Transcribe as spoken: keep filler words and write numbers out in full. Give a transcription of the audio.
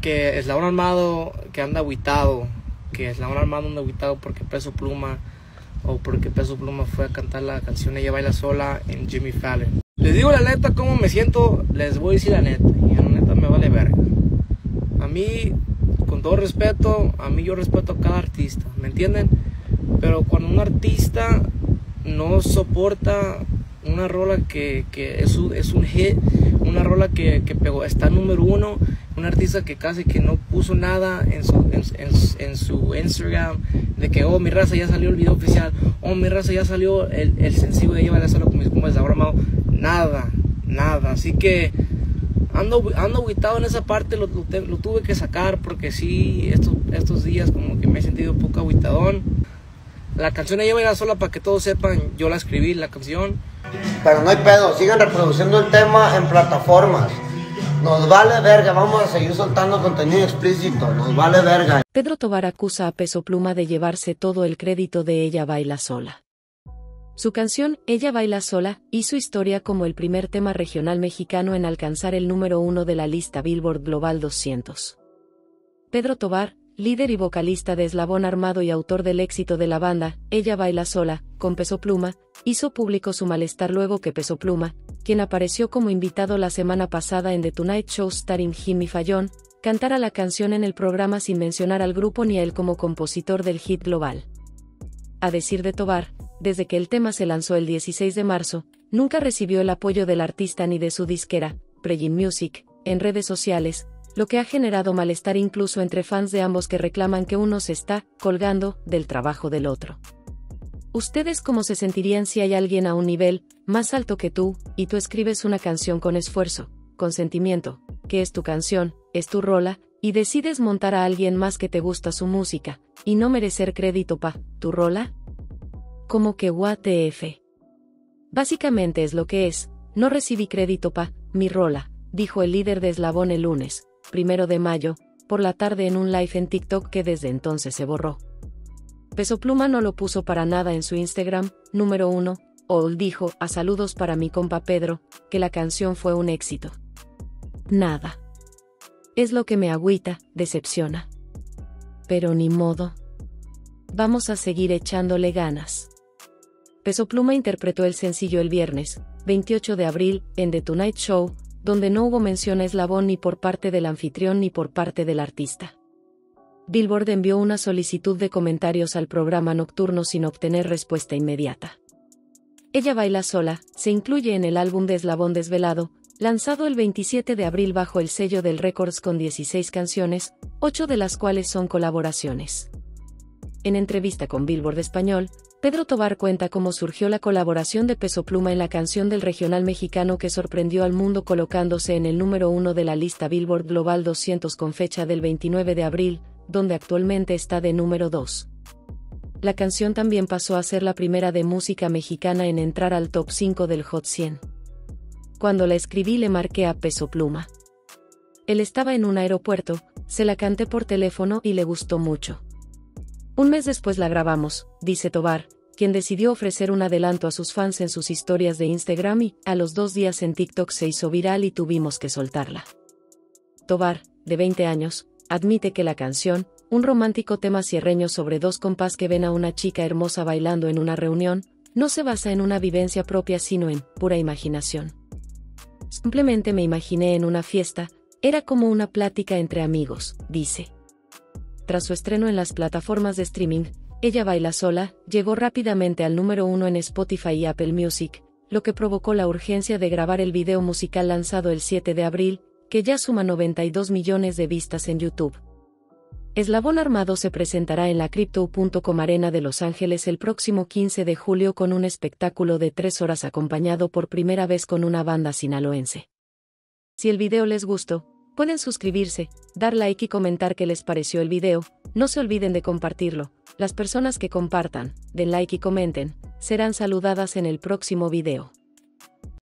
que Eslabón Armado que anda agüitado, que Eslabón Armado anda agüitado porque Peso Pluma, o porque Peso Pluma fue a cantar la canción Ella Baila Sola en Jimmy Fallon. Les digo la neta cómo me siento, les voy a decir la neta, y la neta me vale verga. A mí, con todo respeto, a mí yo respeto a cada artista, ¿me entienden? Pero cuando un artista no soporta una rola que, que es, un, es un hit, una rola que, que pegó, está número uno, un artista que casi que no puso nada en su, en, en, en su Instagram, de que, oh, mi raza, ya salió el video oficial, oh, mi raza, ya salió el, el sencillo de Ella Baila Sola con mis compas de Eslabón Armado, nada, nada, así que ando, ando agüitado en esa parte, lo, lo, lo tuve que sacar, porque sí, estos, estos días como que me he sentido un poco agüitadón. La canción Ella Baila Sola, para que todos sepan, yo la escribí, la canción. Pero no hay pedo, sigan reproduciendo el tema en plataformas. Nos vale verga, vamos a seguir soltando contenido explícito, nos vale verga. Pedro Tobar acusa a Peso Pluma de llevarse todo el crédito de Ella Baila Sola. Su canción, Ella Baila Sola, hizo historia como el primer tema regional mexicano en alcanzar el número uno de la lista Billboard Global doscientos. Pedro Tobar, líder y vocalista de Eslabón Armado y autor del éxito de la banda, Ella Baila Sola, con Peso Pluma, hizo público su malestar luego que Peso Pluma, quien apareció como invitado la semana pasada en The Tonight Show starring Jimmy Fallon, cantara la canción en el programa sin mencionar al grupo ni a él como compositor del hit global. A decir de Tobar, desde que el tema se lanzó el dieciséis de marzo, nunca recibió el apoyo del artista ni de su disquera, Pregin Music, en redes sociales, lo que ha generado malestar incluso entre fans de ambos que reclaman que uno se está colgando del trabajo del otro. ¿Ustedes cómo se sentirían si hay alguien a un nivel más alto que tú, y tú escribes una canción con esfuerzo, con sentimiento, que es tu canción, es tu rola, y decides montar a alguien más que te gusta su música, y no merecer crédito pa' tu rola? Como que what the f. Básicamente es lo que es, no recibí crédito pa' mi rola, dijo el líder de Eslabón el lunes, primero de mayo, por la tarde en un live en TikTok que desde entonces se borró. Peso Pluma no lo puso para nada en su Instagram, número uno, Owl dijo, a saludos para mi compa Pedro, que la canción fue un éxito. Nada. Es lo que me agüita, decepciona. Pero ni modo. Vamos a seguir echándole ganas. Peso Pluma interpretó el sencillo el viernes, veintiocho de abril, en The Tonight Show, donde no hubo mención a Eslabón ni por parte del anfitrión ni por parte del artista. Billboard envió una solicitud de comentarios al programa nocturno sin obtener respuesta inmediata. Ella Baila Sola se incluye en el álbum de Eslabón Desvelado, lanzado el veintisiete de abril bajo el sello del Records con dieciséis canciones, ocho de las cuales son colaboraciones. En entrevista con Billboard Español, Pedro Tobar cuenta cómo surgió la colaboración de Peso Pluma en la canción del regional mexicano que sorprendió al mundo colocándose en el número uno de la lista Billboard Global doscientos con fecha del veintinueve de abril, donde actualmente está de número dos. La canción también pasó a ser la primera de música mexicana en entrar al top cinco del Hot cien. Cuando la escribí le marqué a Peso Pluma. Él estaba en un aeropuerto, se la canté por teléfono y le gustó mucho. Un mes después la grabamos, dice Tobar, quien decidió ofrecer un adelanto a sus fans en sus historias de Instagram y, a los dos días en TikTok se hizo viral y tuvimos que soltarla. Tobar, de veinte años, admite que la canción, un romántico tema sierreño sobre dos compas que ven a una chica hermosa bailando en una reunión, no se basa en una vivencia propia sino en pura imaginación. Simplemente me imaginé en una fiesta, era como una plática entre amigos, dice. Tras su estreno en las plataformas de streaming, Ella Baila Sola llegó rápidamente al número uno en Spotify y Apple Music, lo que provocó la urgencia de grabar el video musical lanzado el siete de abril, que ya suma noventa y dos millones de vistas en YouTube. Eslabón Armado se presentará en la Crypto punto com Arena de Los Ángeles el próximo quince de julio con un espectáculo de tres horas acompañado por primera vez con una banda sinaloense. Si el video les gustó, pueden suscribirse, dar like y comentar qué les pareció el video, no se olviden de compartirlo. Las personas que compartan, den like y comenten, serán saludadas en el próximo video.